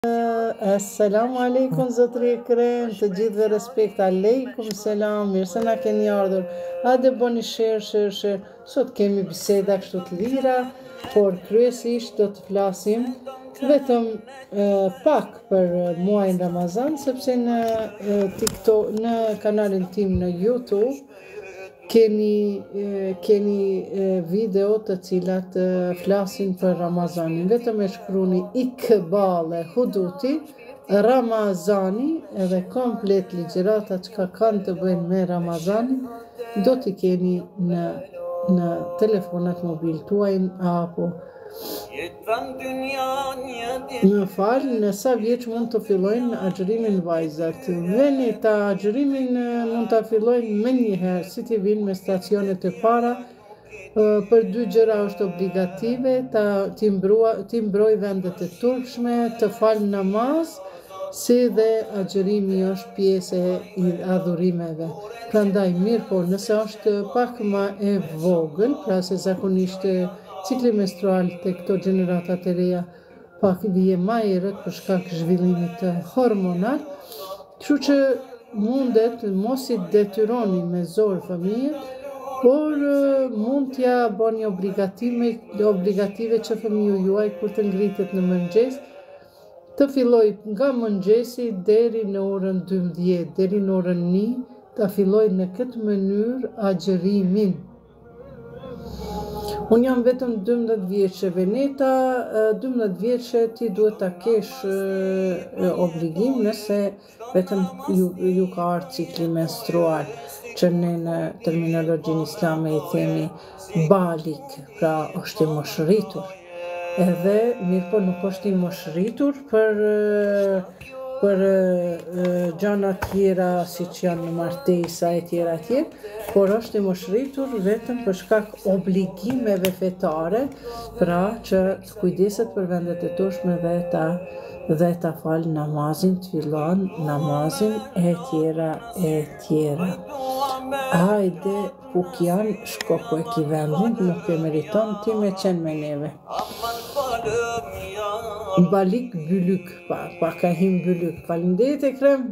Assalamu alaikum zotëri e krem, të gjithëve respekt, aleikum selam, mirë se na keni ardhur. Hajde bëni share. Sot kemi biseda kështu të lira, por kryesisht do të flasim vetëm pak për muajin Ramazan, sepse në TikTok, në kanalin tim në YouTube keni video të cilat flasin për Ramazanin. Vetëm e shkruni Ikbale Huduti, Ramazani, edhe komplet ligjërata që kanë të bëjnë me Ramazanin, do t'i keni në telefonat mobil tuaj apo më falë, në sa vjeç mund të fillojnë agjërimin vajzat. Veni ta agjërimin mund të fillojnë me njëherë, si t'i vinë me stacionet e para, për dy gjëra është obligative, t'i mbroj vendet e turpshme, të falë namaz, si dhe agjërimi është pjesë e adhurimeve. Prandaj mirë, po nëse është pak ma e vogël, pra se zakonisht cikli menstrual të këto gjeneratat e reja pak vije ma erët për shkak zhvillimit hormonal, kështu që mundet mos i detyroni me zor fëmijët, por mund t'ja bëni obligative që fëmiju juaj kur të ngritet në mëngjes, të filloj nga mëngjesi deri në orën 12, deri në orën 1, të filloj në këtë mënyrë agjërimin. Unë jam vetëm 12 vjeqe, Veneta, 12 vjeqe ti duhet ta kesh obligim nëse vetëm ju ka ardhur cikli menstrual, që ne në terminologjinë islame i themi balik, pra është i moshëritur. Edhe mirë po nuk është i moshëritur për gjana tjera si që janë në martesa e tjera, por është i moshëritur vetëm për shkak obligimeve fetare, pra që të kujdeset për vendet e turpshme dhe ta falë namazin, të fillon namazin e tjera. Hajde, Pukjan, shko ku e ki vendin, nuk e meriton ti me qenë me neve. Balik Bylyk, pa ka him Bylyk, falinderit e krem.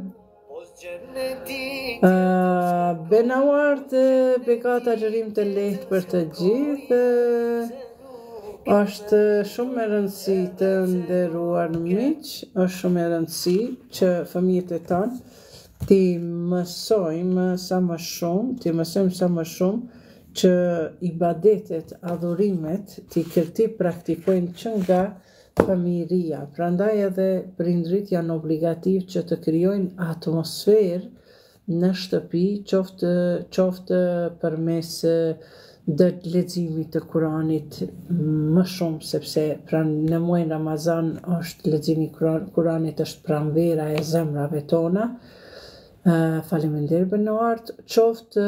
Benawart, bekat agjërim të lehtë për të gjithë, është shumë e rëndësi të nderuar miq, është shumë e rëndësi që fëmijët e tanë ti mësojmë sa më shumë që ibadetet, adhurimet, ti praktikojnë që nga fëmijëria. Prandaj edhe prindrit janë obligativ që të krijojnë atmosferë në shtëpi, qoftë përmes leximit të Kuranit më shumë, sepse në muajin Ramazan është leximi i Kuranit është pranvera e zemrave tona. Faleminderit Benuart, qoftë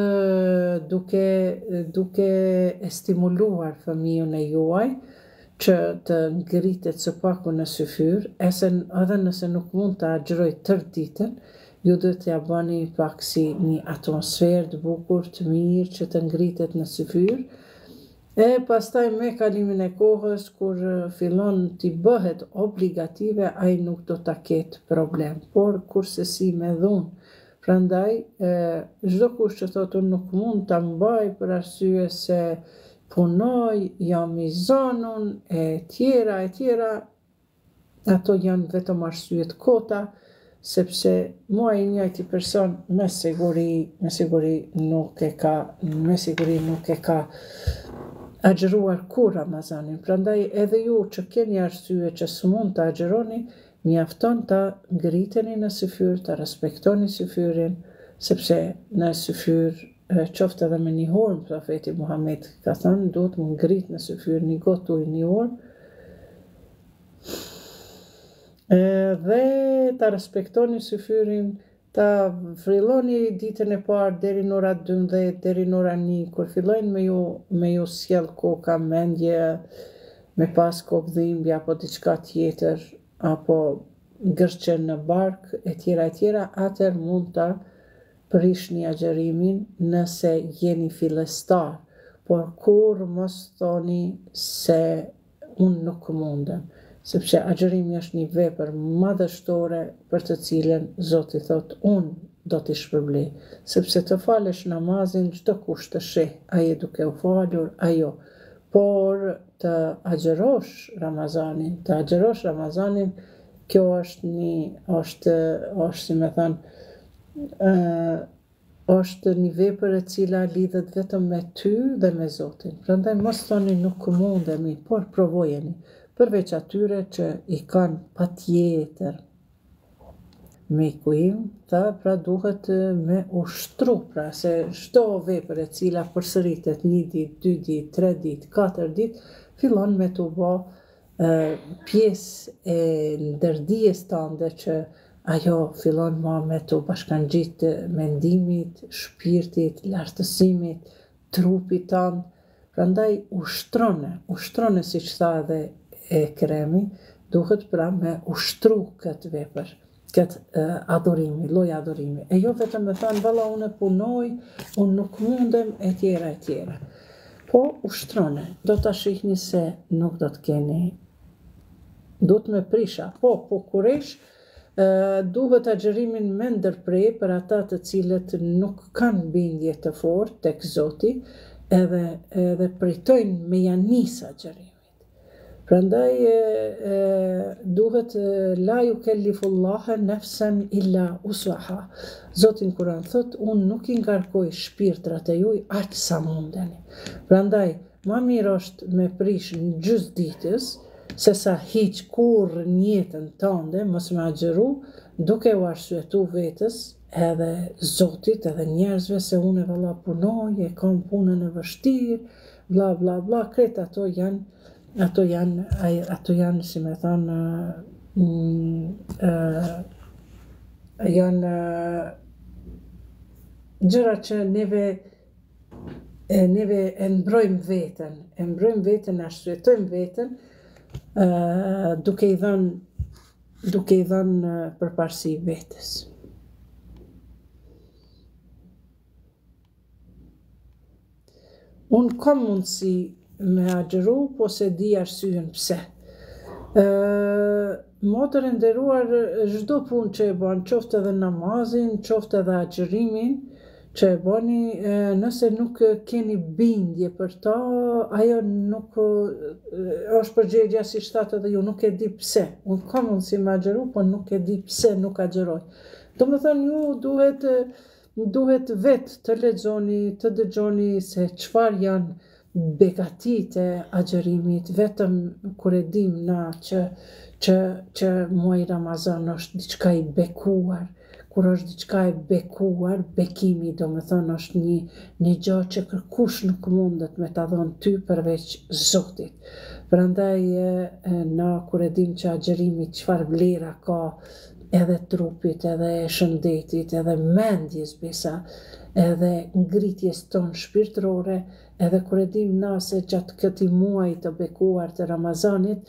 duke e stimuluar fëmijën e juaj që të ngritet së paku në syfyr, edhe nëse nuk mund të agjëroj tërë ditën, ju duhet t'ja bëni pak si një atmosferë të bukur, të mirë, që të ngritet në syfyr, e pastaj me kalimin e kohës, kur fillon t'i bëhet obligative, ai nuk do ta ketë problem, por kurse si me dhunë. Prandaj, çdo kush që thotë unë nuk mund ta mbaj për arsye se punoj, jam i zonun, e tjera, ato janë vetëm arsyet kota, sepse muaji i njëjti person me siguri nuk e ka agjëruar kur Ramazanin. Prandaj edhe ju që keni arsye që s'mund të agjëroni, mjafton ta ngriteni në syfyr, ta respektoni syfyrin, sepse në syfyr qoftë edhe me një hurm, profeti Muhammed ka thënë, duhet më ngrit në syfyr një gotë ujë, një hurm, dhe ta respektoni syfyrin, ta frilloni ditën e parë deri në ora 12, deri në ora 1, kur fillojnë me ju sjell koka, mendje, me pas kokdhimbje apo diçka tjetër, apo gërçe në bark, e tjera, atër mund ta prishni agjërimin nëse jeni fillestar, por kur mos thoni se unë nuk mundem. sepse agjërimi është një vepër madhështore për të cilën Zoti thot, unë do t'i shpërblej, sepse të falësh namazin çdo kush të sheh, ai duke u falur, ajo. Por të agjërosh Ramazanin, kjo është si me thënë, është një vepër e cila lidhet vetëm me ty dhe me Zotin. Prandaj mos thoni nuk mundemi, por provojeni, përveç atyre që i kanë patjetër miku im, pra duhet me ushtru, pra se çdo vepër e cila përsëritet 1 ditë, 2 ditë, 3 ditë, 4 ditë, fillon me t'u bë pjesë e ndërdijes tënde që ajo fillon me t'u bashkangjit mendimit, shpirtit, lartësimit, trupit tënd. Prandaj ushtrone siç tha edhe Ekremi, duhet pra me ushtru këtë vepër, këtë adhurimi, lloj adhurimi. E jo vetëm me thënë, valla unë punoj, unë nuk mundem, e tjera. Po ushtrone, do ta shihni se nuk do të keni, do të me prisha. Po kuresh, duhet agjërimin me ndërprej për ata të cilët nuk kanë bindje të fortë tek Zoti, edhe pritojnë me janis agjërimit. Prandaj duhet la yukellifullaha nafsan illa usaha. Zoti në Kur'an thot, unë nuk i ngarkoj shpirtrat e juaj aq sa mundeni. Prandaj më mirë është me prish në gjysmë ditës, se sa hiq kurrë në jetën tënde, mos me agjëru, duke u arsyetu vetës, edhe Zotit, edhe njerëzve, se unë valla punoj, e kam punën e vështirë, bla bla bla, kretë ato janë, si me thonë, janë gjëra që neve e mbrojmë veten, arsytojmë veten, duke i dhënë përparësi vetes. Unë kam mundësi me agjëru, po se di arsyen pse. Motër e nderuar, çdo punë që e bën, qoftë edhe namazin, qoftë edhe agjërimin që e bëni, nëse nuk keni bindje për ta, ajo nuk është përgjigja si shtatë edhe ju, nuk e di pse. Unë kam mundësi me agjëru, po nuk e di pse nuk agjëroj. Domethënë ju duhet vetë të lexoni, të dëgjoni se çfarë janë begatit e agjërimit, vetëm kur e dim na që muaj Ramazan është diçka i bekuar, kur është diçka e bekuar, bekimi do me thënë është një gjë që kërkush nuk mundet me ta dhënë ty përveç Zotit. Prandaj na kur e dim që agjërimi çfarë vlera ka, edhe trupit, edhe shëndetit, edhe mendjes besa, edhe ngritjes tonë shpirtërore, edhe kur e dim na se gjatë këtij muaji të bekuar të Ramazanit,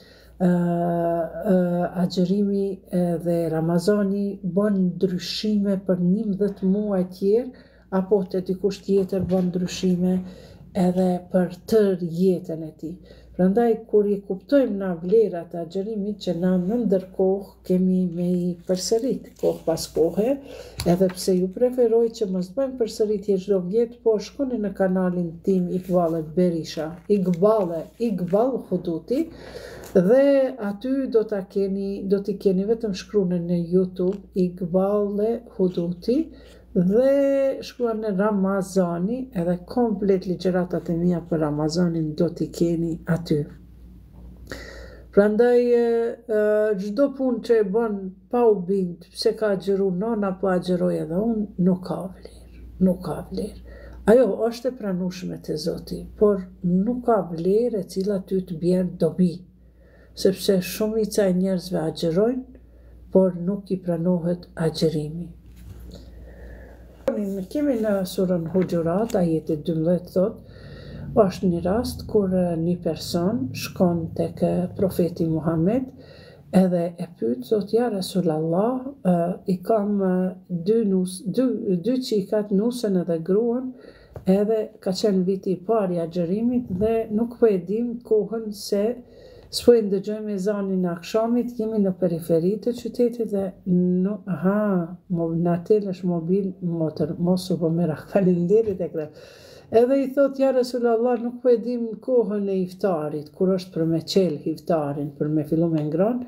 agjërimi dhe Ramazani bën ndryshime për 11 muaj tjerë, apo të dikush tjetër bën ndryshime edhe për tërë jetën e tij. Prandaj kur i kuptojmë na vlerat e agjërimit, që na në ndërkohë kemi me i përsërit kohë pas kohe, edhe pse ju preferoj që mos bëjmë përsëritje çdo vjet, po shkoni në kanalin tim Iqbal Berisha, Iqbal Huduti, dhe aty do t'i keni vetëm shkruar në YouTube Iqbal Huduti, dhe shkruan në Ramazani, edhe komplet ligjëratat e mia për Ramazanin do t'i keni aty. Prandaj çdo punë që e bën pa u bind, pse ka agjëru nona, po agjëroj edhe unë, nuk ka vlerë. Ajo është e pranueshme te Zoti, por nuk ka vlerë e cila ty të bjerë dobi, sepse shumica e njerëzve agjërojnë, por nuk i pranohet agjërimi. Kemi në surën Hujurat, ajeti 12 thot, është një rast kur një person shkon tek profeti Muhammed, edhe e pyet, thot, ja Rasulallah, i kam dy qikat, nusën edhe gruan, edhe ka qenë viti i parë i agjërimit dhe nuk po e dim kohën S'po i ndëgjojmë ezanin e akşamit, jemi në periferi të qytetit dhe na telesh mobil motor, mos u po mera falenderit e krep. Edhe i thot, ja Resulallah, nuk po e dim kohën e iftarit, kur është për me qel iftarin, për me fillu me ngran,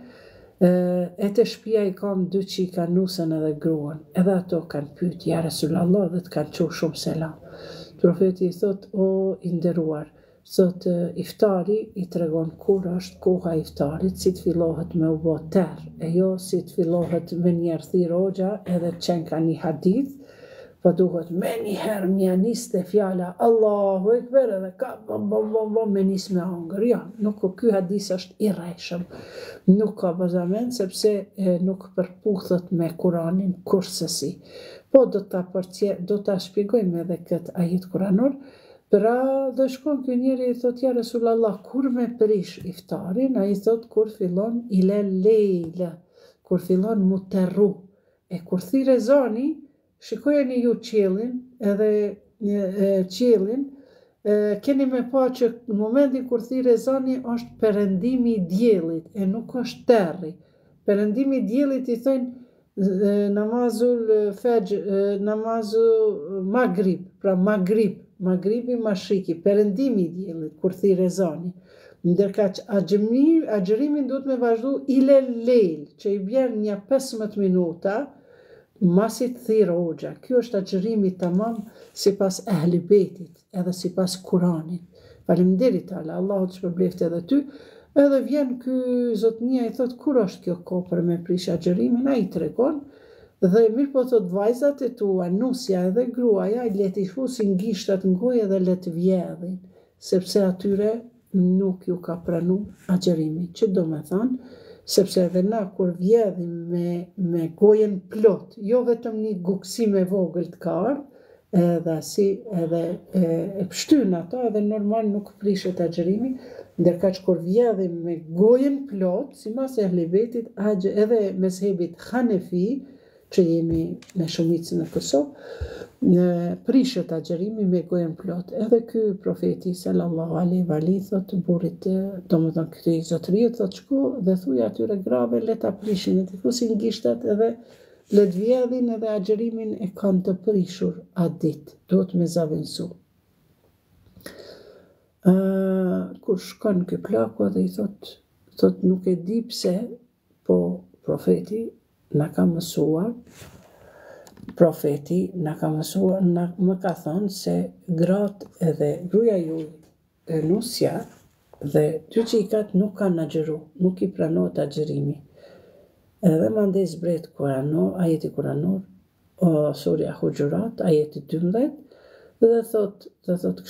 e të shtëpia i kam 2 qika, nusën edhe gruan, edhe ato kanë pyet, ja Resulallah, dhe të kanë qu shumë selam. Profeti i thot, o i nderuar, thot iftari i tregon kur është koha e iftarit, si të fillohet me u bë terr, e jo si të fillohet me njerë thirr hoxha edhe të qenë ka një hadith, po duhet me njëherë mja niste fjala Allahu Ekber edhe ka me nis me hangër. Ja, nuk ky hadith është i rrejshëm. Nuk ka bazament sepse nuk përputhet me Kuranin kursesi. Po do ta shpjegojmë edhe këtë ajet kuranor. Pra dhe shkon ky njeri i thot ja Resulallah kur me prish iftarin, ai thot kur fillon ile lejle, kur fillon mu terru. E kur thirr ezani, shikojeni ju qiellin, edhe qiellin, keni me pa që në momentin kur thirr ezani është perëndimi i diellit, e nuk është terri. Perëndimi i diellit i thënë namazul fajr, namazu magrib, pra magribi mashriki, perëndimi i diellit kur thirr ezani. Ndërka që agjërimin duhet me vazhdu ile lejl, që i bjen një 15 minuta, masit thirr hoxha. Ky është agjërimi tamam sipas ehli bejtit, edhe sipas Kuranit. Faleminderit Allah, Allahu të shpërbleft edhe ty. Edhe vjen ky zotnia i thot kur është kjo kohë për me prish agjërimin, ai tregon dhe mirë po thot vajzat e tua, nusja edhe gruaja, le t'i fusin gishtat në gojë dhe le të vjedhin, sepse atyre nuk ju ka pranu agjërimi. Që do me thonë, sepse edhe na kur vjedhim me gojen plot, jo vetëm një guksim e vogël të karë, edhe e pështyn ato, edhe normal nuk prishet agjërimi, ndërka që kur vjedhim me gojen plot, si mas e hlibetit, edhe mezhebit Hanefi, që jemi me shumicën në Kosovë, prishet agjërimi me gojen plot. Edhe ky profeti sallallahu alaihi wa ali thot burrit, domethënë këtij zotëriut thot shko dhe thuaj atyre grave le ta prishin, le të fusin gishtat edhe le të vjedhin edhe agjërimin e kanë të prishur atë ditë, duhet me zaventsu. Kur shkon ky plaku dhe i thot nuk e di pse, po profeti na ka mësuar, më ka thonë se gratë edhe gruaja juaj, nusja dhe 2 qikat nuk kanë agjëru, nuk i pranohet agjërimi. Edhe mandej zbret ajeti kuranor, surja Huxhurat, ajeti 12, dhe thot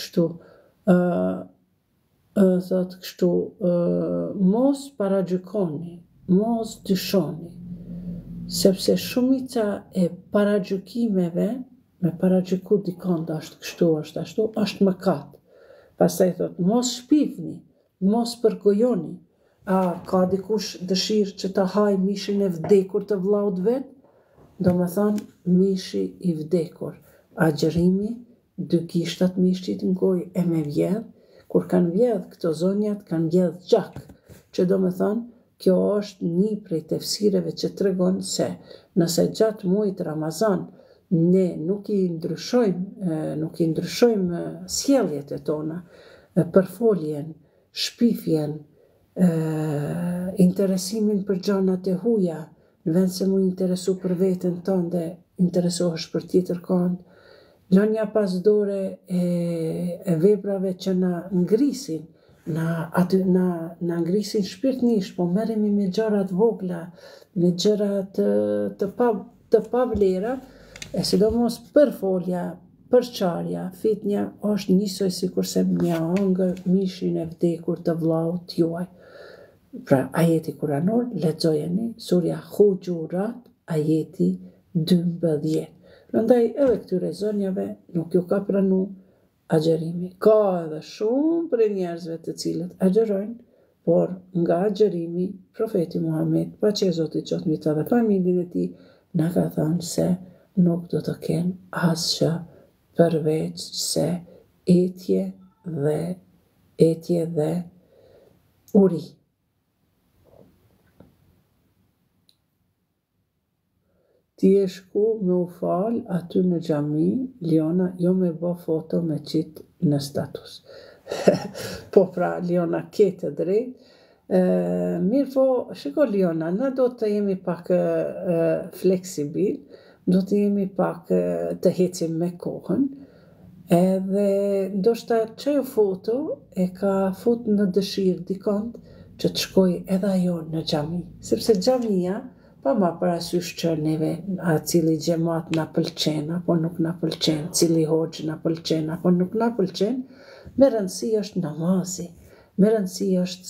kështu, mos paragjykoni, mos dyshoni, sepse shumica e paragjykimeve, me paragjyku dikon është kështu, është ashtu, është mëkat. Pastaj thot, mos shpifni, mos përgojoni. A ka dikush dëshirë që ta haj mishin e vdekur të vllaut vet? Do me thonë, mishi i vdekur. Agjërimi, 2 gishtat mishit në gojë e me vjedh, kur kanë vjedh këto zonjat, kanë vjedh gjak, që do me thonë, kjo është një prej tefsireve që tregon se nëse gjatë muajit Ramazan ne nuk i ndryshojmë sjelljet e tona, përfoljen, shpifjen, interesimin për gjanat e huaja, në vend se mu interesu për veten tonë dhe interesohesh për tjetër kënd, lënia pas dore e veprave që na ngrisin, na ngrisin shpirtnisht, po merremi me gjërat vogla, me gjërat të pavlera, e sidomos përfolja, përçarja, fitnja është njësoj sikurse mja hangër mishin e vdekur të vllaut juaj. Pra ajeti kuranor, lexojeni surja Huxhurat, ajeti 12. Prandaj edhe këtyre zonjave nuk ju ka pranu agjërimi. Ka edhe shumë për njerëzve të cilët agjërojnë, por nga agjërimi, profeti Muhammed, paqja e Zotit qoftë mbi ta dhe familjen e tij, na ka thënë se nuk do të kenë asgjë përveç se etje dhe uri. ti e shku me u fal aty në xhami, Liona, jo me bë foto me qit në status. Po pra, Liona, ke të drejtë. Mirë po, shiko Liona, na do të jemi pak fleksibil, do të jemi pak të hecim me kohën, edhe ndoshta çajo foto e ka fut në dëshirë dikont që të shkoj edhe ajo në xhami, sepse xhamia pa ma parasysh që neve a cili gjemat na pëlqen apo nuk na pëlqen, cili hoxh na pëlqen apo nuk na pëlqen, me rëndësi është namazi, me rëndësi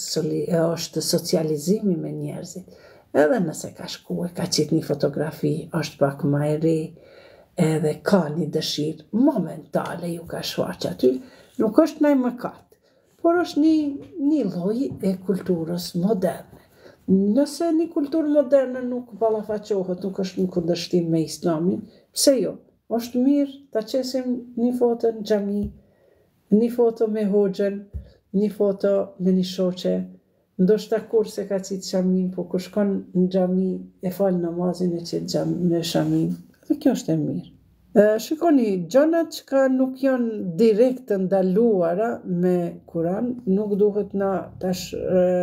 është socializimi me njerëzit. Edhe nëse ka shku e ka qit një fotografi, është pak ma e re, edhe ka një dëshirë momentale ju ka shfaq aty, nuk është naj mëkat, por është një lloj e kulturës moderne. Nëse një kulturë moderne nuk ballafaqohet, nuk është në kundërshtim me islamin, pse jo? Është mirë ta qesim një foto në xhami, një foto me hoxhën, një foto me një shoqe, ndoshta kur se ka qit xhamin, po kur shkon në xhami e fal namazin e qit në xhamin. Dhe kjo është e mirë. Shikoni, gjanat që nuk janë direkt të ndaluara me Kur'an, nuk duhet na tash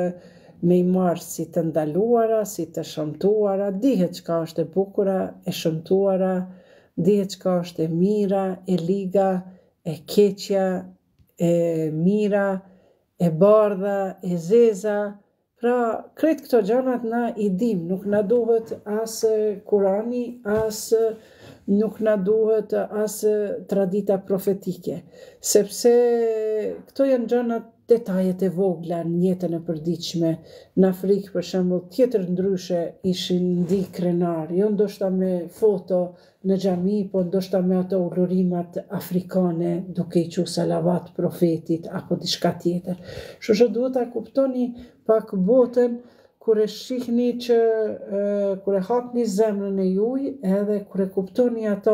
me i marë si të ndaluara, si të shëmtuara, dihet çka është e bukura, e shëmtuara, dihet çka është e mira, e liga, e keqja, e mira, e bardha, e zeza. Pra, krejt këto gjanat na i dim, nuk na duhet as Kurani, as nuk na duhet as tradita profetike, sepse këto janë gjanat detajet e vogla në jetën e përditshme. Në Afrikë, për shembull, tjetër ndryshe ishin ndi krenar, jo ndoshta me foto në xhami, po ndoshta me ato ullurimat afrikane, duke i qu salavat profetit, apo diçka tjetër. Kështu që duhet ta kuptoni pak botën, kur e shihni që, kur e hapni zemrën e juj, edhe kur e kuptoni ato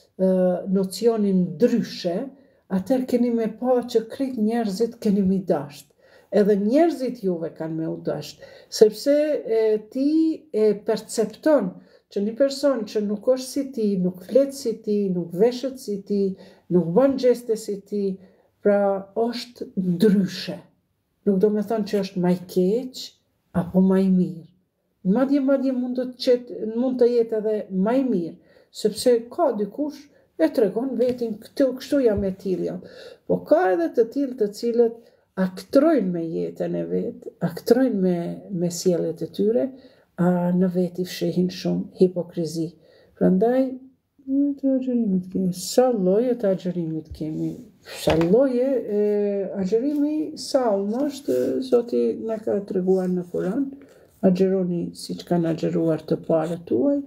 nocionin ndryshe, atër keni me pa që krejt njerëzit keni mi dasht. Edhe njerëzit juve kanë me u dasht, sepse ti e percepton që një person që nuk është si ti, nuk flet si ti, nuk veshet si ti, nuk bën gjeste si ti, pra është ndryshe. Nuk do me thonë që është maj keq, apo maj mirë. Madje mund të jetë edhe maj mirë, sepse ka dikush e tregon vetin kështu jam e tillë jam. Po ka edhe të tillë të cilët aktrojnë me jetën e vetë, aktrojnë me sjelljet e tyre, a në veti fshehin shumë hipokrizi. Prandaj, të agjerimit kemi. Sa lloje të agjerimit kemi? Sa lloje agjerimi salm është, Zoti na ka treguar në Kur'an, agjeroni siç kanë agjeruar të parët tuaj.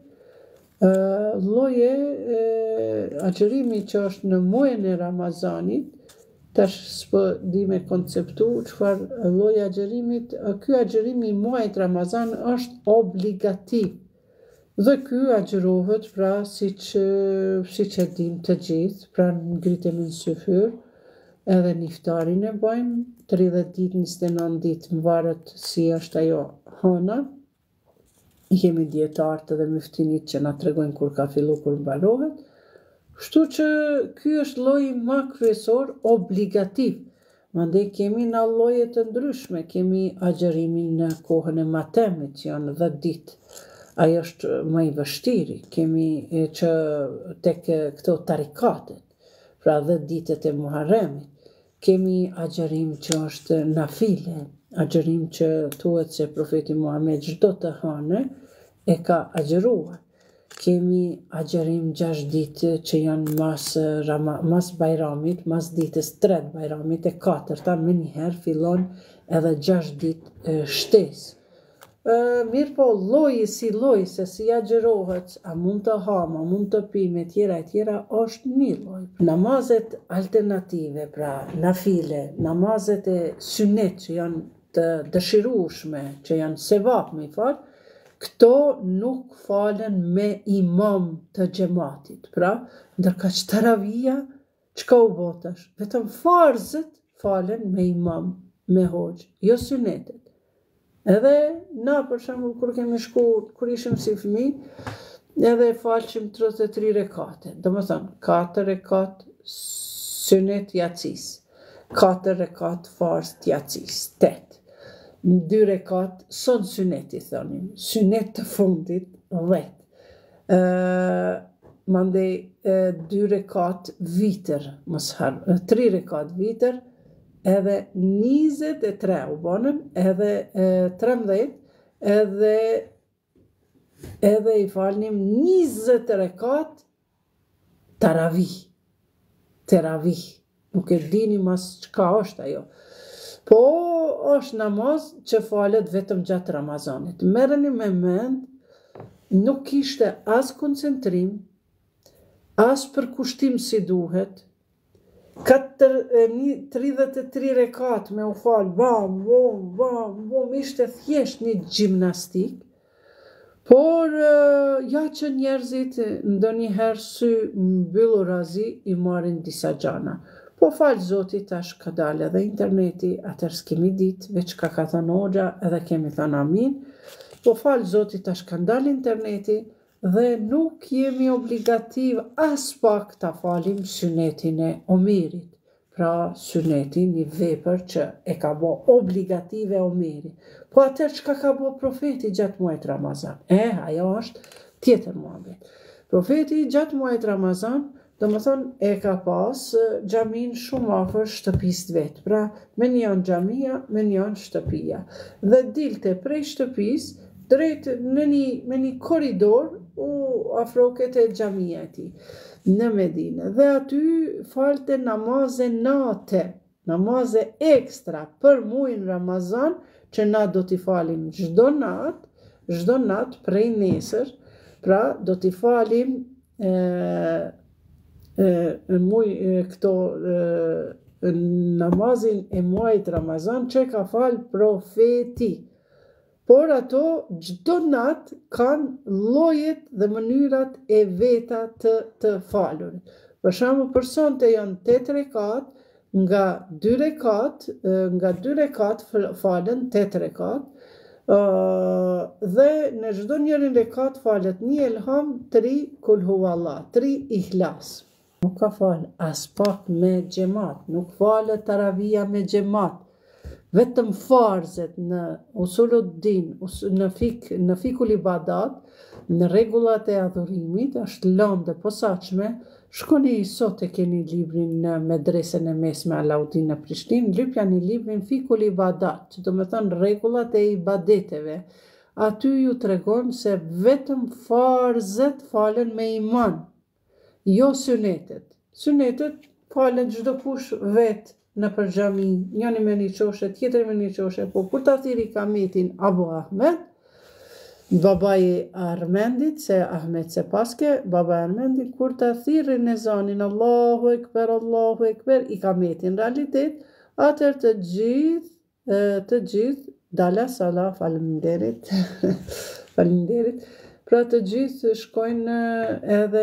Lloje agjerimi që është në muajin e Ramazanit, tash s'po di me konceptu çfarë lloj agjerimit, ky agjerimi i muajit Ramazan është obligativ. Dhe ky agjerohet pra siç e dim të gjithë, pra ngritemi në syfyr, edhe iftarin e bëjmë, 30 ditë, 29 ditë, mvaret si është ajo hëna. I kemi dietarët edhe myftinit që na tregojnë kur ka fillu, kur mbarohet. Kështu që ky është lloji më kryesor obligativ. Mandej kemi na lloje të ndryshme, kemi agjerimin në kohën e matemit, që janë 10 ditë. Ai është më i vështiri. Kemi që tek këto tarikatet, pra 10 ditët e Muharremit. Kemi agjerim që është nafile, agjerim që thuhet se profeti Muhammed çdo të hënë e ka agjeruar. Kemi agjerim 6 ditë që janë mas Bajramit, mas ditës 3 Bajramit, e 4-ta më njëherë fillon edhe 6 ditë shtesë. Mirë po, lloji si lloj, se si agjerohet, a mund të ham, a mund të pim, e tjera, është një lloj. Namazet alternative, pra nafile, namazet e synet që janë të dëshirueshme, që janë sevap me fal, këto nuk falen me imam të xhamatit. Pra, ndërkaq taravia, çka u botash? Vetëm farzët falen me imam, me hoxh, jo synetet. Edhe na, për shembull, kur kemi shku, kur ishim si fëmijë, edhe falqim 33 rekate. Do më thënë, 4 rekat sunet jacis, 4 rekat farz t'jacis, 8. 2 rekat son suneti, thonim, sunet të fundit, 10. Mandej 2 rekat vitër, 3 rekat vitër, edhe 23 u bonën, edhe 13, edhe i falnim 20 rekat teravih. Nuk e dini mas qka është ajo. Po është namaz që falet vetëm gjatë Ramazanit. Merreni me mend, nuk kishte as koncentrim, as përkushtim si duhet. 33 rekat me u falë, bam, ishte thjesht një gjimnastik, por ja që njerëzit ndonjëherë sy mbyllu razi i marrin disa gjana. Po falë Zotit tash ka dalë edhe interneti, atër s'kemi ditë, veç ka thënë hoxha edhe kemi thënë amin. Po falë Zotit tash ka dalë interneti dhe nuk jemi obligativ as pak ta falim sunetin e Omerit. Pra sunetin një vepër që e ka bo obligative Omeri. Po atër çka ka bo profeti gjatë muajit Ramazan? Ajo është tjetër muhabet. Profeti gjatë muajit Ramazan, do më thonë, e ka pas xhamin shumë afër shtëpisë vetë. Pra, me njën xhamia, me njën shtëpia. Dhe dilte prej shtëpisë, drejt me një koridor, u afroket e xhamia e tij në Medinë. Dhe aty falte namaze nate, namaze ekstra për muajin Ramazan, që na do t'i falim çdo natë prej nesër, pra do t'i falim namazin e muajit Ramazan që ka falë profeti. Por ato çdo natë kanë llojet dhe mënyrat e veta të falur. Për shembull, për sonte janë 8 rekat, nga 2 rekat falen 8 rekat, dhe në çdo njërin rekat falet 1 elham, 3 kul huvallah, 3 ihlas. Nuk ka falë as pak me xhamat, nuk falet taravia me xhamat. Vetëm farzet në usuluddin, në fikul ibadat, në rregullat e adhurimit, është lënë dhe posaçme. Shkoni sot e keni librin në medresën e mesme Alaudin në Prishtinë, lypjani librin Fikul Ibadat, që do me thënë rregullat e ibadeteve. Aty ju tregon se vetëm farzet falen me iman, jo sunetet. Sunetet falen çdo kush vetë në për xhami, njëni me një qoshe, tjetëri me një qoshe, po kur ta thiri kametin Abu Ahmed, babai Armendit, se Ahmed se paske, babai Armendit, kur ta thiri në zanin Allahu Ekber, i kametin realitet, atër të gjithë, dala sala, faleminderit, faleminderit, pra të gjithë shkojnë edhe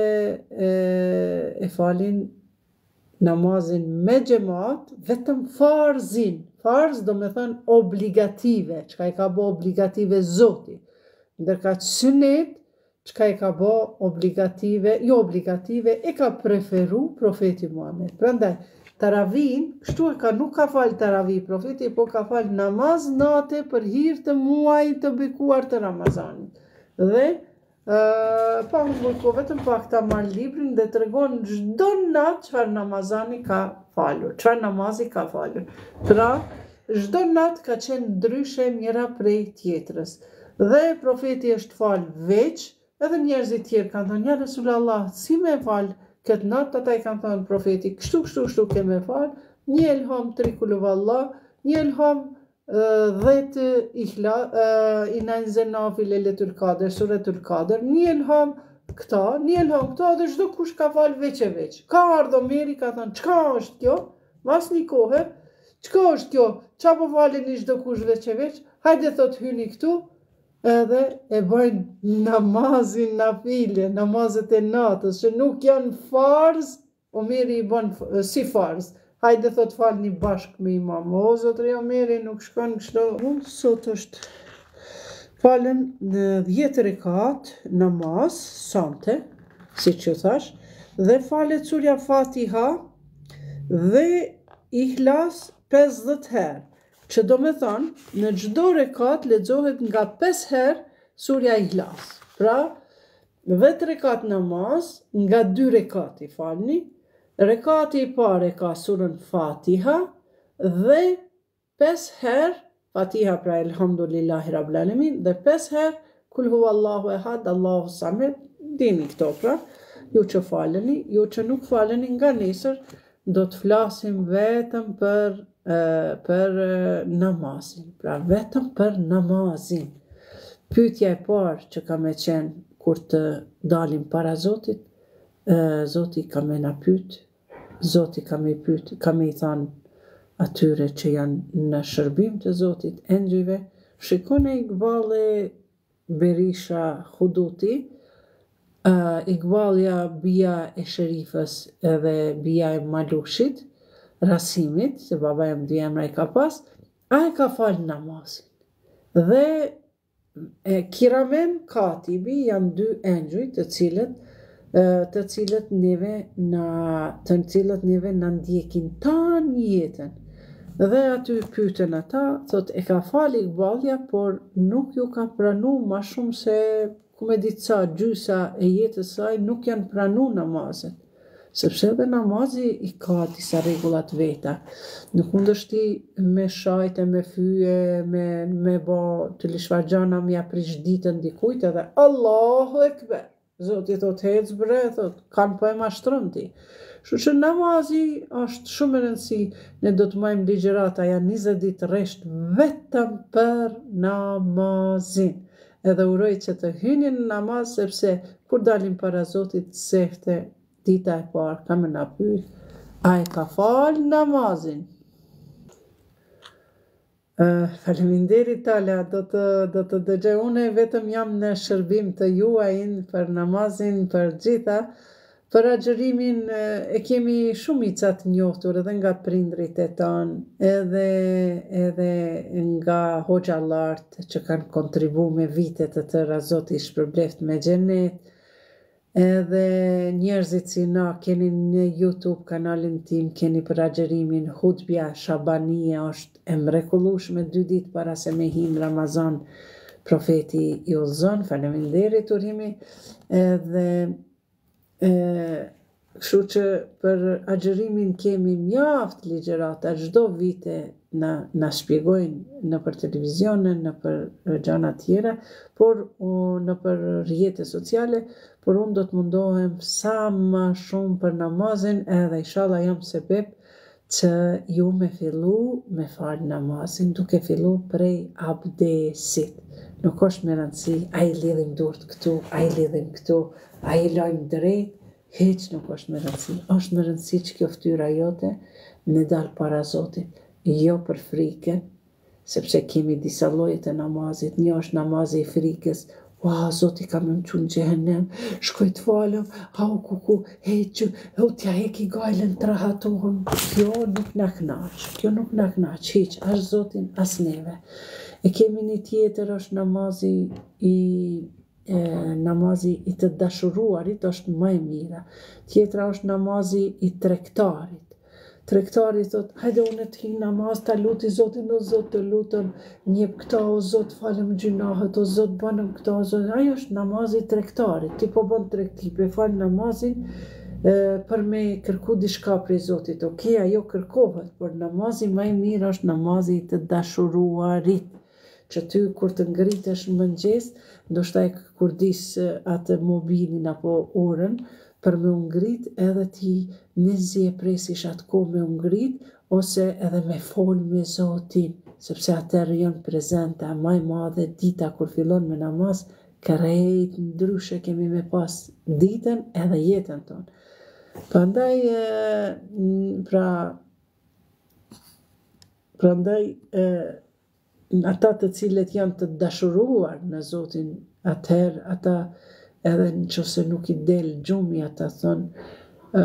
e falin namazin me xhamat, vetëm farzin. Farz do me thënë obligative, çka i ka bo obligative Zoti. Ndërka sunet, çka i ka bo obligative, jo obligative, e ka preferu profeti Muhammed. Prandaj, taravin, kështu nuk ka falë taravi profeti, po ka falë namaz nate për hir të muajit të bekuar të Ramazanit. Dhe pa vetëm pak ta marrë librin dhe të regon çdo natë çfarë namazi ka falur. Pra, çdo natë ka qenë ndryshe njëra prej tjetrës. Dhe profeti është falë veç, edhe njerëzit tjerë kanë thënë, ja Resulallah, si me falë këtë natë, ata i kanë thënë profeti, kështu ke me falë, 1 elham 3 kul huvallah, 1 elham 10 inanzen nafil e letul kader, suretul kader, 1 elham këta, dhe çdo kush ka falë veç e veç. Ka ardhë Omeri, ka thënë, çka është kjo? Mas një kohë, çka është kjo? Qa po falin një çdo kush veç e veç? Hajde thot hyni këtu, edhe e bëjnë namazin nafile, namazet e natës, që nuk janë farz, Omeri i bën si farz. Hajde thot falni bashkë me imam. O, zotëri Omeri nuk shkon kështu. Sot është Falen në 10 rekat namaz, sante, si që thash, dhe falet surja Fatiha dhe Ihlas 50 herë, që do me thonë, në gjdo rekat lexohet nga 5 herë surja Ihlas. Pra, 10 rekat namaz, nga 2 rekat i falni, rekati i pare ka surën Fatiha dhe 5 herë Fatiha pra Elhamdulillahi Rabbil Alamin dhe 5 herë Kul huwallahu ehad, Allahu samad, dini këto pra, ju që faleni, ju që nuk faleni nga nesër, do të flasim vetëm për namazin, pra vetëm për namazin. Pyetja e parë që ka me qenë kur të dalim para Zotit, Zoti ka me na pyet, Zoti ka me i thanë atyre që janë në shërbim të Zotit, engjëjve, shikone Iqbali Berisha Huduti, Iqbalja bia e Sherifës edhe bia e Malushit, Rasimit, se baba e dy emra i ka pas, a e ka falë namazin. Dhe Kiramen Katibi janë 2 engjëj të cilët neve na ndjekin tanë jetën. Dhe aty pyeten ata, thot e ka fali Iqbalja, por nuk ju ka pranu ma shumë se, ku me ditë sa, gjysa e jetës saj nuk janë pranu namazet. Sepse edhe namazi i ka disa rregullat veta. Nuk mund është ti me shajte, me fyje, me bo të lishvargjana me ja prish ditën dikujt edhe Allahu Ekber. Zoti thot hec bre, thot kanë po e mashtron ti. Kështu që namazi është shumë e rëndësi, ne do të majmë ligjërata janë 20 ditë rresht vetëm për namazin. Edhe uroj që të hyni në namaz, sepse kur dalim para Zotit sefte dita e parë, ka me na pyet, a e ka falë namazin? Faleminderit Tala, do të dëgjoj, une vetëm jam në shërbim të juajin për namazin, për gjitha. Për agjërimin e kemi shumica të njohtur edhe nga prindrit e tanë, edhe nga hoxhallartë që kanë kontribu me vite të tëra, Zoti i shpërbleft me xhenet, edhe njerëzit si na, keni në YouTube kanalin tim, keni për agjërimin Hutbja Shabanie, është e mrekullueshme 2 ditë para se me him Ramazan, profeti i udhëzon, faleminderit urimi, edhe kështu që për agjërimin kemi mjaft ligjërata, çdo vite na shpjegojnë në për televizione, në për gjana tjera, por në për rrjete sociale, por unë do të mundohem sa më shumë për namazin, edhe inshallah jam sebeb që ju me fillu me falë namazin, duke fillu prej abdesit. Nuk është me rëndësi, a i lidhim durt këtu, a i lidhim këtu, a i lojmë drejt, heq nuk është me rëndësi. Është me rëndësi që kjo fytyra jote në dalë para Zotit, jo për frikën, sepse kemi disa lloje të namazit. Një është namazi i frikës, ua, Zoti ka më çunë në xhehenem, shkoj të falem, hau kuku, heqë, t'ja heki gajlen të rahatohem. Kjo nuk na knaq, hiq, as Zotin, as neve. E kemi një tjetër, është namazi i të dashuruarit është më e mira. Tjetra është namazi i tregtarit. Tregtari thot, hajde unë të hi namaz, ta luti Zotin, o Zot të lutëm, njep këta, o Zot falem gjunahet, o Zot banëm këta, o Zot. Ajo është namazi i tregtarit. Ti po bën tregti, pe fal namazin për me kërku diçka prej Zotit. Okej, ajo kërkohet, por namazi më i mirë është namazi i të dashuruarit. Që ty kur të ngritesh në mëngjes, ndoshta e kurdis atë mobilin apo orën për me ngrit, edhe ti mezi e presish atë kohë me ngrit, ose edhe me fol me Zotin, sepse atëherë janë prezente, më e madhe dita kur fillon me namaz, krejt ndryshe kemi me pas ditën edhe jetën tonë. Prandaj ata të cilët janë të dashuruar në Zotin, atëherë ata edhe nëse nuk i del gjumi, ata thonë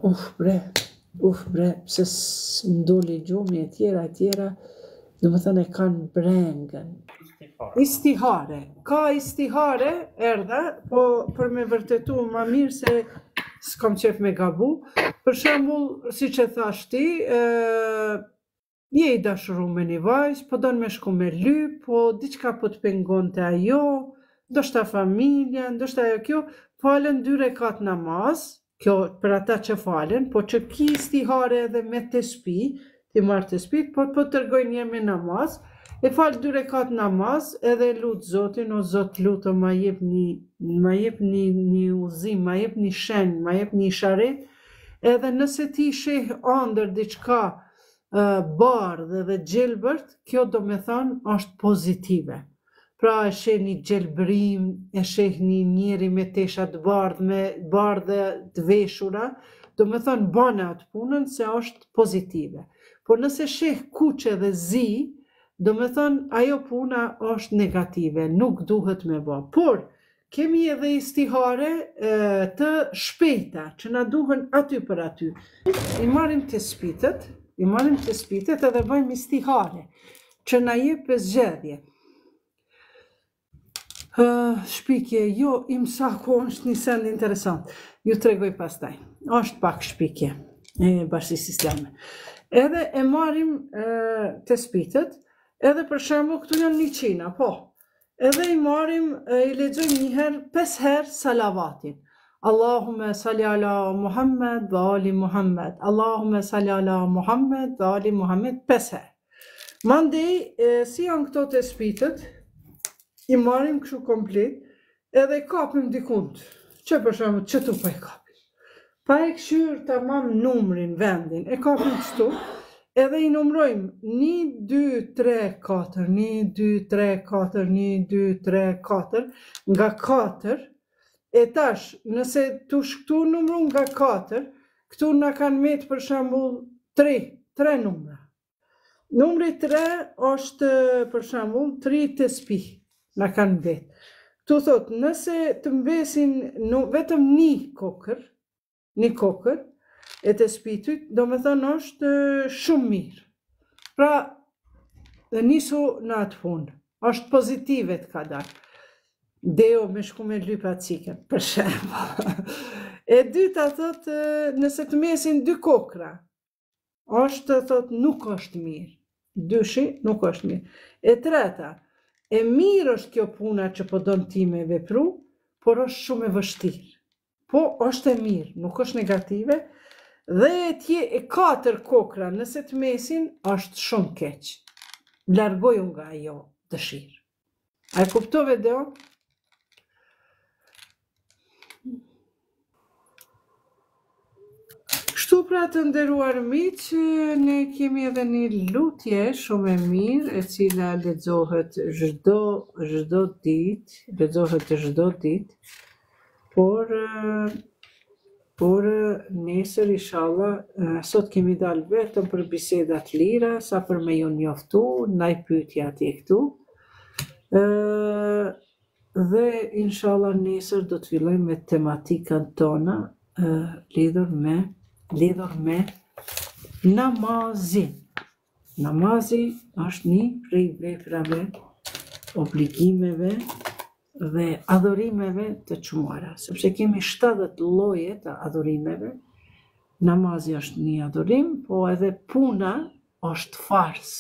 bre, pse s'mdoli gjumi e tjera, do më thënë e kanë brengën. istihare. Ka istihare, erdhe, po për me vërtetu ma mirë se s'kam qef me gabu. Për shembull, si që thash ti, je i dashuru me një vajzë, po don me shku me lyp, po diçka po të pengonte ajo, ndoshta familja, ndoshta ajo kjo, falen 2 rekat namaz, kjo për ata që falen, po që ki istihare edhe me tespi, ti marrë tespit, po tërgojnë një me namaz, e falë 2 rekat namaz, edhe lutë Zotin, o Zot lutë, ma jep një uzim, ma jep një shenjë, ma jep një isharet, edhe nëse ti sheh andër diçka bardhë dhe gjelbërt, kjo do me thonë është pozitive. Pra e sheh një gjelbërim, e sheh një njeri me teshat bardhë, me bardhë të veshura, do me thonë bane atë punën se është pozitive. Por nëse sheh kuqe dhe zi, do me thonë ajo puna është negative, nuk duhet me bë. Por kemi edhe istihare të shpejta, që na duhen aty për aty. I marrim të spitet edhe bëjmë istihare, që na jep zgjedhje. Shpikje, jo, imsaku është një send interesant. Ju tregoj pastaj. Është pak shpikje e Bashkisë Islame. Edhe e marrim të spitet, edhe për shembull këtu janë 100, po. Edhe i marrim, i lexojmë një herë 5 herë salavatin. Allahumme salli ala Muhammed ve ali Muhammed. Allahumme salli ala Muhammed ve ali Muhammed 5 herë. Mandej, si janë këto të spitet, i marrim kështu komplet, edhe i kapim dikund. Që për shembull, që tu pa i kapim. Pa e këshyr tamam numrin, vendin, e kapim kështu, edhe i numrojmë 1, 2, 3, 4, 1, 2, 3, 4, 1, 2, 3, 4, nga 4, e tash, nëse tu shktu numru nga 4, këtu na kanë met për shembull 3 numra. Numri 3 është për shembull 3 të spi, na kanë vetë. Tu thot, nëse të mbesin vetëm një kokër, e të spitit, do me thënë është shumë mirë. Pra, dhe nisu në atë punë, është pozitive të ka darë. Deo me shku me lypa cikën, për shembull. E dyta thot, nëse të mesin 2 kokra, është thot nuk është mirë. Dyshi nuk është mirë. E treta, e mirë është kjo puna që po don ti me vepru, por është shumë e vështirë. Po është e mirë, nuk është negative, dhe e 4 kokra nëse të mesin është shumë keq. Largoju nga ajo dëshirë. A e kuptove do? Kështu pra të nderuar miq, ne kemi edhe një lutje shumë e mirë, e cila lexohet çdo ditë, por nesër inshallah, sot kemi dalë vetëm për bisedat lira, sa për me ju njoftu, ndaj pyetje atje këtu. Dhe inshallah nesër do të fillojmë me tematikën tona lidhur me namazin. Namazi është një prej veprave, obligimeve dhe adhurimeve të çmuara, sepse kemi 70 lloje të adhurimeve. Namazi është një adhurim, po edhe puna është fars.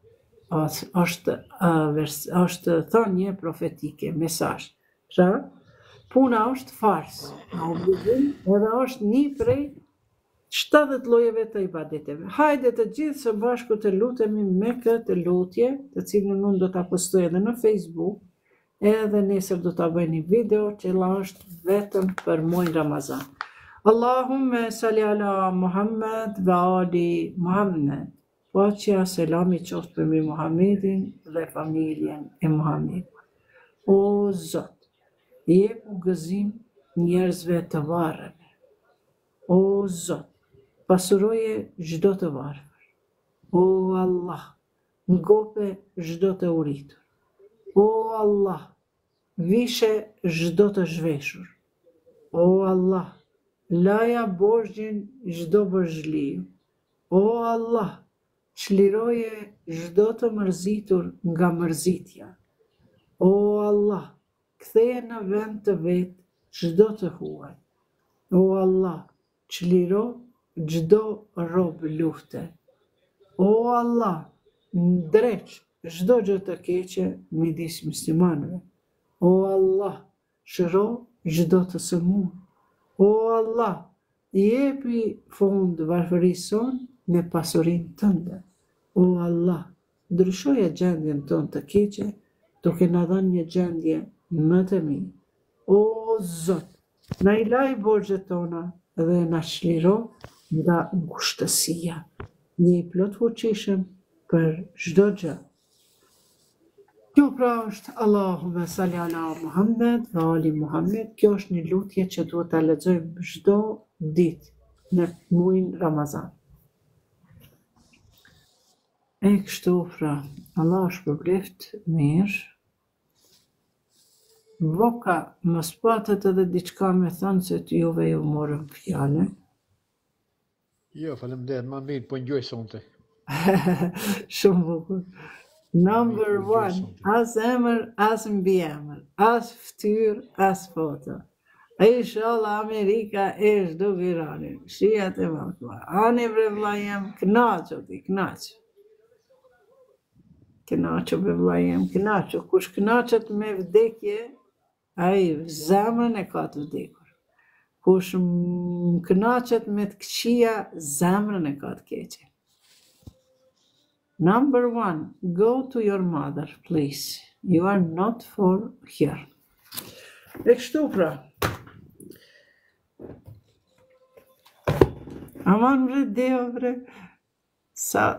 Është thënie profetike, mesazh. Pra, puna është fars, obligim, edhe është një prej 70 llojeve të ibadeteve. Hajde të gjithë së bashku të lutemi me këtë lutje, të cilën unë do ta postoj edhe në Facebook, edhe nesër do ta bëj një video që është vetëm për muajin Ramazan. Allahumme salli ala Muhammed ve ali Muhammed. Paqja, selami qoftë për mbi Muhammedin dhe familjen e Muhammedit. O Zot, jepu gëzim njerëzve të varrëve. O Zot, pasuroje çdo të varfër. O Allah, ngope çdo të uritur. O Allah, vishe çdo të zhveshur. O Allah, laja borxhin çdo borxhliu. O Allah, çliroje çdo të mërzitur nga mërzitja. O Allah, ktheje në vend të vetë çdo të huaj. O Allah, çliro çdo rob lufte. O Allah, ndreq çdo gjë të keqe midis muslimanëve. O Allah, shëro çdo të sëmur. O Allah, jepi fund varfërisë sonë me pasurinë tënde. O Allah, ndryshoje gjendjen tonë të keqe, duke na dhënë një gjendje më të mirë. O Zot, na i laj borxhet tona dhe na çliro nga ngushtësia. Një i plot fuqishëm për çdo gjë. Kjo pra është Allahumme salli ala Muhammed dhe ali Muhammed. Kjo është një lutje që duhet ta lexojmë çdo ditë në muajin Ramazan. E kështu pra, Allah është përbleft mirë. Voka, mos patët edhe diçka me thënë se të juve ju morëm fjale. Jo, faleminderit, ma mirë, po ngjoj sonte. Shumë bukur. Number one, as emër, as mbiemër, as ftyrë, as foto. Inshallah Amerika është duke Iranin, shijat e mëkua. Ani bre vlla jem, knaqo ti, knaqo. Knaqo bre vlla jem, knaqo. Kush knaqet me vdekje, ai zemrën e ka të vdekur. Kush knaqet me të këqija, zemrën e ka të keqe. Number one, go to your mother, please. You are not for here. E kështu pra. Aman bre deo bre. Sa...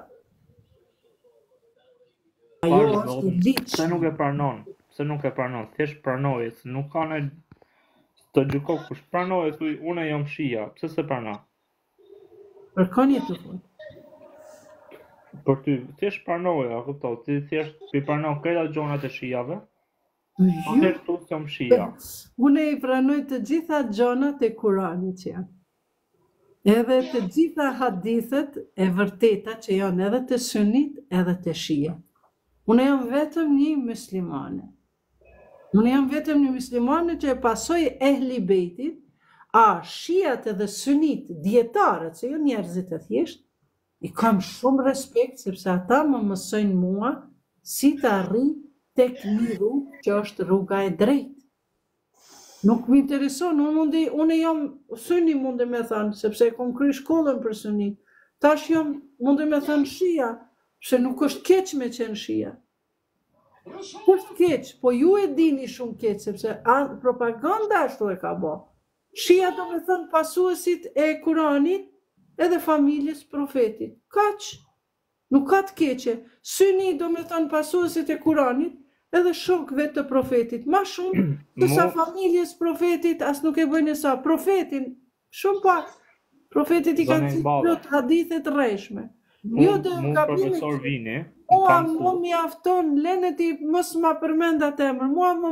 Ajo është liq. Se nuk e pranon, thjesht pranoje, se nuk ka në të gjyko kush pranoje, thuj, une jam shia, pse se prana? Për konje të fund. Për ty, thjesht pranoje, a kupto, ti thjesht pi pranon këta gjonat e shijave, thjesht tu jam shia. Une i pranoj të gjitha gjonat e Kuranit që janë. Edhe të gjitha hadithet e vërteta që janë edhe të sunit edhe të shia. Une jam vetëm një muslimane. Unë jam vetëm një muslimane që e pasoj ehli bejtit, a shiat edhe sunit, djetarët, se jo njerëzit e thjesht, i kam shumë respekt, sepse ata më mësojnë mua si të arri tek një rrugë që është rruga e drejtë. Nuk më intereson, unë jam suni mundi me thënë, sepse e kom kry shkollën për sunit. Tash jam mundi me thënë shia, se nuk është keq me qenë shia. Është keq, po ju e dini shumë keq, sepse propaganda ashtu e ka bo. Shia do me thënë pasuesit e Kuranit edhe familjes profetit. Kaq, nuk ka të keqe. Syni do me thënë pasuesit e Kuranit edhe shokëve të profetit. Ma shumë, të sa familjes profetit, as nuk e bëjnë sa. Profetin, shumë pak. Profetit i ka ciklot hadithet rreshme. Jo dhe profesor Vini, mua mjafton, Leneti mos ma përmenda temër, mua më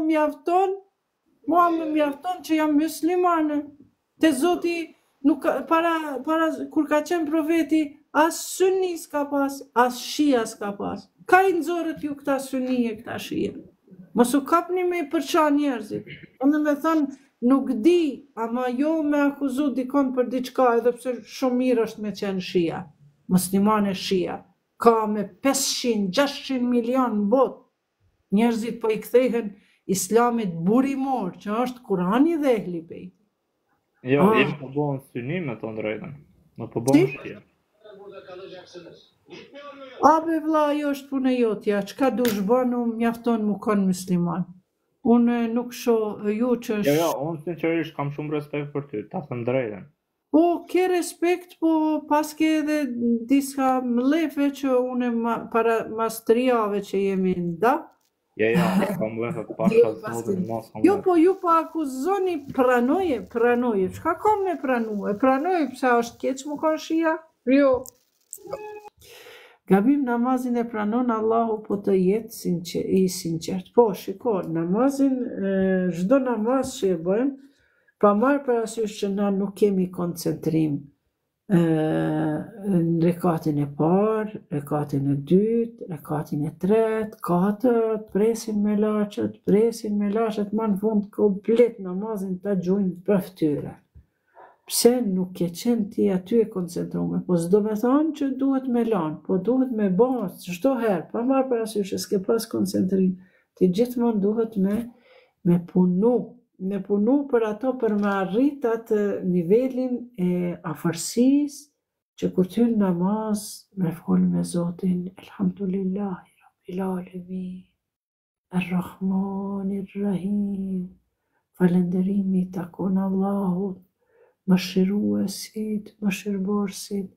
mjafton që jam muslimane. Te Zoti, para kur ka qenë profeti, as sunni s'ka pas, as shia s'ka pas. Ka i nëzorët ju këta sunni e këta shia. Mos u kapni me i përqa njerëzit. Unë me thënë, nuk di, ama jo me akuzu dikon për diçka, edhe pse shumë mirë është me qenë shia. Muslimane shia, ka me 500-600 milion në botë. Njerëzit po i kthehen islamit burimor, që është Kurani dhe ehli bejt. Jo, jemi po bëhen syni me të drejtën. Në po bëhen shia. Abe vlla, jo është punë jotja, çka dush bënu, mjafton mu konë musliman. Unë nuk shoh ju që është... Jo, unë sinqerisht kam shumë respekt për ty, ta thëm drejtën. Po, ke respekt, po pas ke edhe disa mlefe që unë para mas 3 javë që jemi nda. Jo, kam mlefe pasha zotin mas kam mlefe. Jo, po ju po akuzoni pranoje. Çka kam me pranu? E pranoje pse është keq më ka shia? Jo. Gabim namazin e pranon Allahu po të jetë i sinqert. Po, shiko, namazin, çdo namaz që e bëjmë, pa marrë parasysh që na nuk kemi koncentrim në rekatin e parë, rekatin e dytë, rekatin e tretë, katërt, presin me laqet, ma në fund komplet namazin ta gjujnë për ftyre. Pse nuk ke qenë ti aty e koncentrume, po s'do me thonë që duhet me lanë, po duhet me bërë, çdo herë, pa marrë parasysh që s'ke pas koncentrim, ti gjithmonë duhet me punu për ato, për me arrit atë nivelin e afërsisë, që kur ty në namaz, me folë me Zotin, Elhamdulillahi, Rabbil Alamin, Ar-Rahmanir Rahim, falenderimi takon Allahut, mëshiruesit, mëshirëborësit,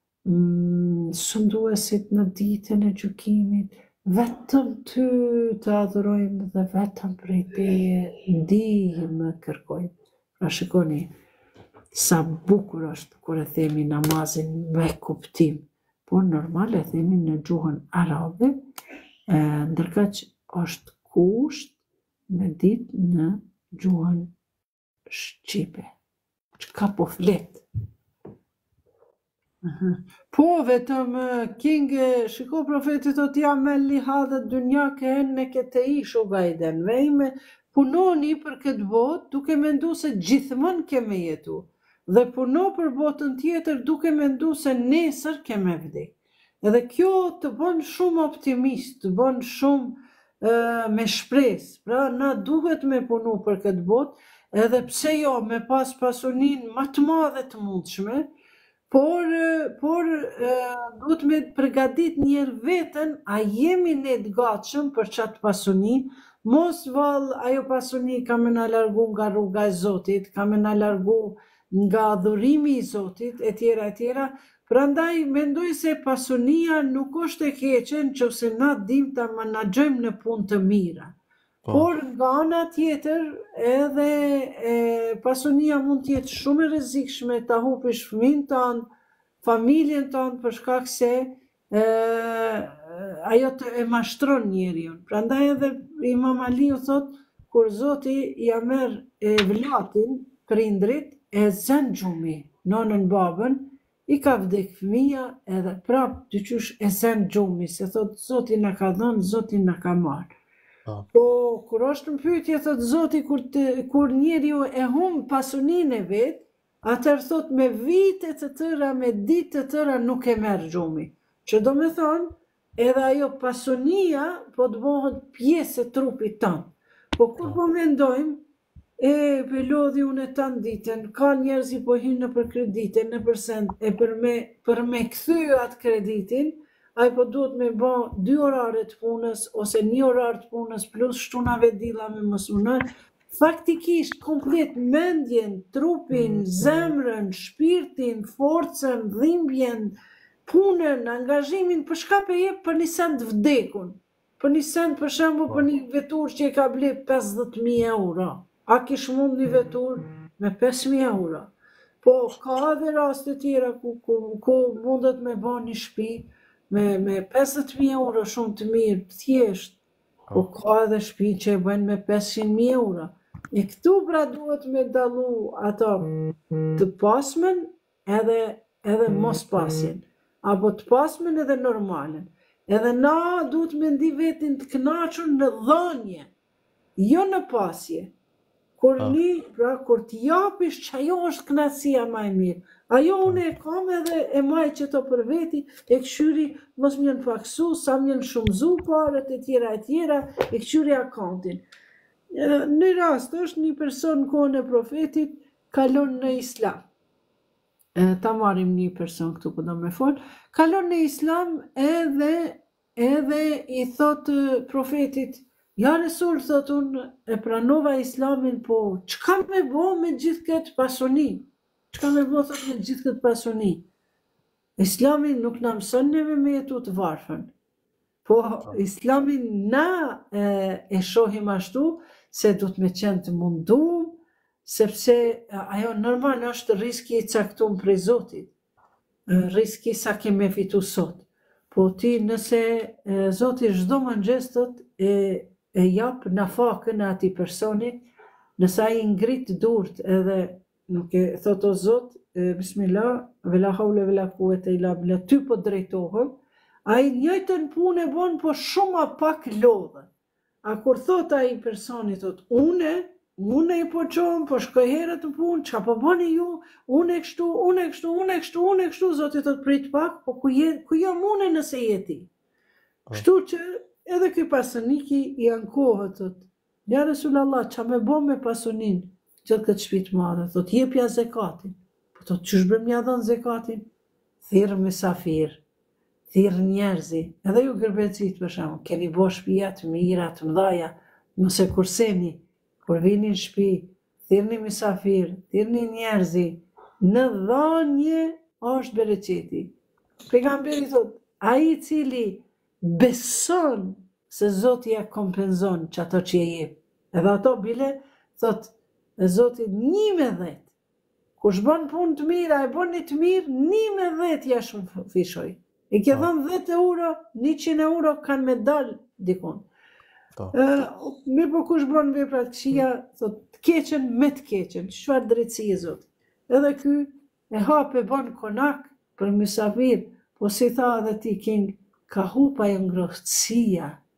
sunduesit në ditën e gjykimit, vetëm ty të adhurojmë dhe vetëm prej teje ndihmë kërkojmë. Pra shikoni, sa bukur është kur e themi namazin me kuptim, por normal e themi në gjuhën arabe, ndërkaq është kusht me ditë në gjuhën shqipe. Çka po flet? Po, vetëm King, shiko profeti thot jam me lihadhe dynja ke enneke te ishu gajden, vejme punoni për këtë botë duke mendu se gjithmonë ke me jetu, dhe puno për botën tjetër duke mendu se nesër ke me vdek. Edhe kjo të bën shumë optimist, të bën shumë me shpresë, pra na duhet me punu për këtë botë, edhe pse jo me pas pasunin më të madhe të mundshme, por duhet me përgatit njerë vetën, a jemi ne të gatshëm për qatë pasuni, mos val ajo pasuni ka me na largu nga rruga e Zotit, ka me na largu nga adhurimi i Zotit, e tjera, prandaj mendoj se pasunia nuk është e keqe nëse na dim ta menaxhojmë në punë të mira. Por nga ana tjetër edhe pasunia mund të jetë shumë e rrezikshme, ta hupish fëmijën tënd, familjen tënd për shkak se ajo të e mashtron njeriu. Prandaj edhe Imam Aliu thot, kur Zoti ja merr vlatin, prindrit, e zën xhumi, nonën babën, i ka vdek fëmia edhe prap dyqysh e zën xhumi, se thot Zoti na ka dhënë, Zoti na ka marrë. Po, kur është në pyetje, thot Zoti, kur njeriu e humb pasuninë e vet, atëherë thot me vite të tëra, me ditë të tëra nuk e merr xhumi. Që do me thonë, edhe ajo pasunia po të bëhet pjesë e trupit tanë. Po kur po mendojmë, pe lodhi unë e tanë ditën, ka njerëz i po hynë në për kreditin, në përsend, e për me kthy atë kreditin, ai po duhet me bë 2 orare të punës, ose 1 orar të punës, plus shtunave dilla me mësunar, faktikisht komplet mendjen, trupin, zemrën, shpirtin, forcën, dhimbjen, punën, angazhimin, për shka pe jep për një send vdekun. Për një send, për shembull, për një vetur që e ka ble 50.000 euro. A kish mund një vetur me 5.000 euro. Po, ka edhe raste tjera ku mundet me bë një shtëpi me 50.000 euro shumë të mirë, thjesht. Po ka edhe shtëpi që e bën me 500.000 euro. E këtu pra duhet me dallu ato të pasmen edhe mos pasjen. Apo të pasmen edhe normalen. Edhe na duhet me ndi vetin të kënaqur në dhënje, jo në pasje. Kur kur t'japish që ajo është kënaqësia më e mirë. Ajo unë e kam edhe e maj që to për veti, e këshyri mos më janë paksu, sa më janë shumëzu parët e tjera, e këshyri akontin. Në rast është një person në kohën e profetit kalon në islam. Ta marim një person këtu po do me fol. Kalon në islam edhe i thot profetit, ja Resul, thot unë e pranova islamin, po çka me bo me gjithë këtë pasuni? Çka me bo, thot, me gjithë këtë pasuni? Islamin nuk na mëson neve me jetu të varfën. Po islamin na e shohim ashtu, se du të me qenë të mundum, sepse ajo normal është riski i caktuar prej Zotit. Riski sa keme fitu sot. Po ti nëse Zoti çdo mëngjes thot e jap në fakën e atij personit, nëse ai ngrit durt edhe Nuk e thot o Zot, bismillah, vela haule vela quwwata illa billah, ty po drejtohem, ai njëjtën punë e bën, po shumë ma pak lodhën. A kur thot ai personi, thot, une i po qohem, po shkoj herët në punë, qa po bëni ju, une kështu, Zoti thot prit pak, po ku jam une nëse jeti. Kështu që edhe ky pasoniki i ankohet, thot, ja Resulallah, qa me bë me pasunin, gjithë këtë shtëpi të madhe, thot, jepja zekatin. Po thot, qysh bëm ja dhën zekatin? Thirr mysafir, thirr njerëzi, edhe ju gërbecit për shembull, keni bo shtëpia të mira, të mëdhaja, mos e kurseni, kur vini në shtëpi, thirrni mysafir, thirrni njerëzi, në dhanje është bereqeti. Pejgamberi thot, ai i cili beson se Zoti ja kompenzon që ato që e jep. Edhe ato bile, thot, e Zoti 1/10. Kush bën punë të mira, e bën një të mirë, 1/10 ja shumë fishoj. I ke dhënë 10 euro, 100 euro kanë me dal dikun. Mirë po kush bën vepra të këqija, thot, të keqen me të keqen, çfarë drejtësie Zot. Edhe ky e hap e bën konak për mysafir, po si tha edhe ti King, ka hupa e ngrohtësia